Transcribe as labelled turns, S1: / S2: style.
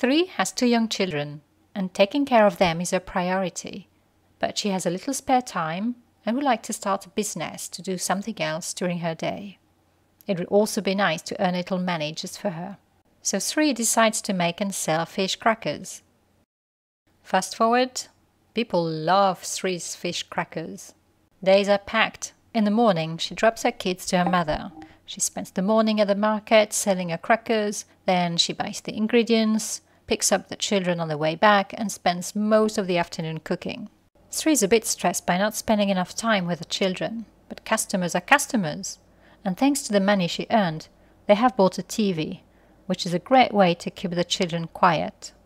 S1: Sri has 2 young children, and taking care of them is her priority. But she has a little spare time and would like to start a business to do something else during her day. It would also be nice to earn a little money just for her. So Sri decides to make and sell fish crackers. Fast forward, people love Sri's fish crackers. Days are packed. In the morning, she drops her kids to her mother. She spends the morning at the market selling her crackers, then she buys the ingredients, picks up the children on the way back, and spends most of the afternoon cooking. Sri is a bit stressed by not spending enough time with the children, but customers are customers, and thanks to the money she earned, they have bought a TV, which is a great way to keep the children quiet.